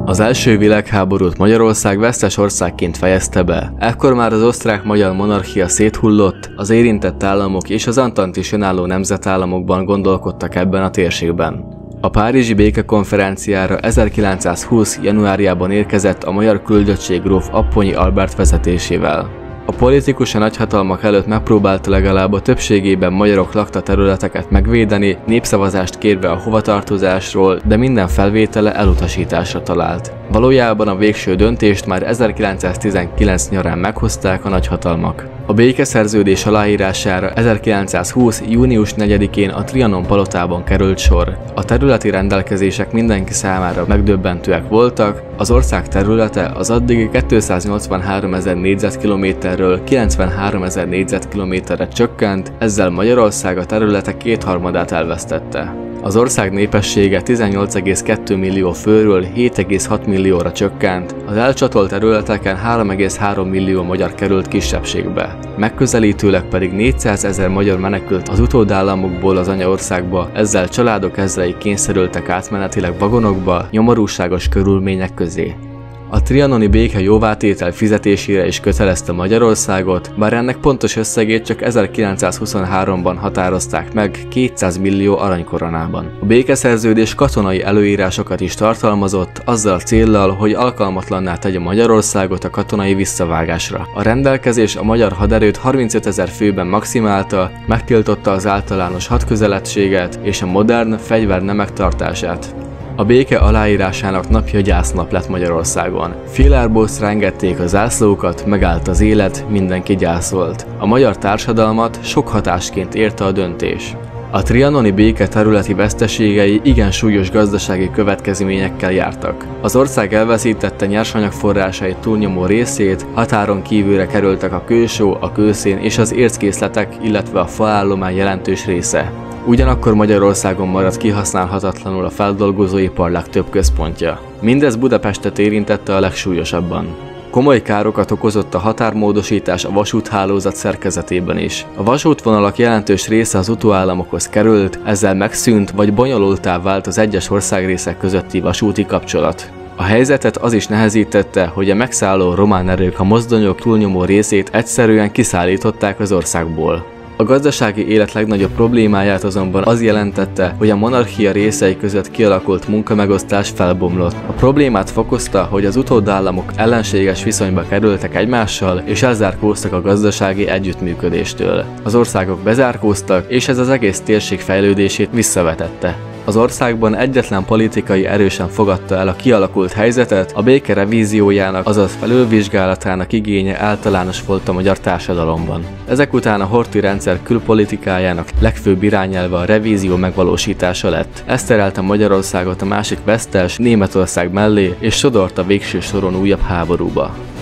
Az első világháborút Magyarország vesztes országként fejezte be. Ekkor már az osztrák-magyar monarchia széthullott, az érintett államok és az antantis önálló nemzetállamokban gondolkodtak ebben a térségben. A párizsi békekonferenciára 1920. januárjában érkezett a magyar küldöttség gróf Apponyi Albert vezetésével. A politikus a nagyhatalmak előtt megpróbálta legalább a többségében magyarok lakta területeket megvédeni, népszavazást kérve a hovatartozásról, de minden felvétele elutasításra talált. Valójában a végső döntést már 1919 nyarán meghozták a nagyhatalmak. A békeszerződés aláírására 1920. június 4-én a Trianon palotában került sor. A területi rendelkezések mindenki számára megdöbbentőek voltak, az ország területe az addigi 283 000 négyzetkilométerről 93 000 négyzetkilométerre csökkent, ezzel Magyarország a területe kétharmadát elvesztette. Az ország népessége 18,2 millió főről 7,6 millióra csökkent, az elcsatolt területeken 3,3 millió magyar került kisebbségbe. Megközelítőleg pedig 400 000 magyar menekült az utódállamokból az anyaországba, ezzel családok ezrei kényszerültek átmenetileg vagonokba, nyomorúságos körülmények közé. A trianoni béke jóvátétel fizetésére is kötelezte Magyarországot, bár ennek pontos összegét csak 1923-ban határozták meg 200 millió aranykoronában. A békeszerződés katonai előírásokat is tartalmazott, azzal a céllal, hogy alkalmatlanná tegye Magyarországot a katonai visszavágásra. A rendelkezés a magyar haderőt 35 000 főben maximálta, megtiltotta az általános hadközeledtséget és a modern fegyvernemek tartását. A béke aláírásának napja gyásznap lett Magyarországon. Félárból rengették a zászlókat, megállt az élet, mindenki gyászolt. A magyar társadalmat sok hatásként érte a döntés. A trianoni béke területi veszteségei igen súlyos gazdasági következményekkel jártak. Az ország elveszítette nyersanyagforrásai túlnyomó részét, határon kívülre kerültek a kősó, a kőszén és az érckészletek, illetve a faállomány jelentős része. Ugyanakkor Magyarországon maradt kihasználhatatlanul a feldolgozóipar legtöbb központja. Mindez Budapestet érintette a legsúlyosabban. Komoly károkat okozott a határmódosítás a vasúthálózat szerkezetében is. A vasútvonalak jelentős része az utóállamokhoz került, ezzel megszűnt vagy bonyolultá vált az egyes országrészek közötti vasúti kapcsolat. A helyzetet az is nehezítette, hogy a megszálló román erők a mozdonyok túlnyomó részét egyszerűen kiszállították az országból. A gazdasági élet legnagyobb problémáját azonban az jelentette, hogy a monarchia részei között kialakult munkamegosztás felbomlott. A problémát fokozta, hogy az utódállamok ellenséges viszonyba kerültek egymással, és elzárkóztak a gazdasági együttműködéstől. Az országok bezárkóztak, és ez az egész térség fejlődését visszavetette. Az országban egyetlen politikai erő sem fogadta el a kialakult helyzetet, a béke revíziójának, azaz felülvizsgálatának igénye általános volt a magyar társadalomban. Ezek után a Horthy rendszer külpolitikájának legfőbb irányelve a revízió megvalósítása lett. Ez terelte Magyarországot a másik vesztes, Németország mellé, és sodorta végső soron újabb háborúba.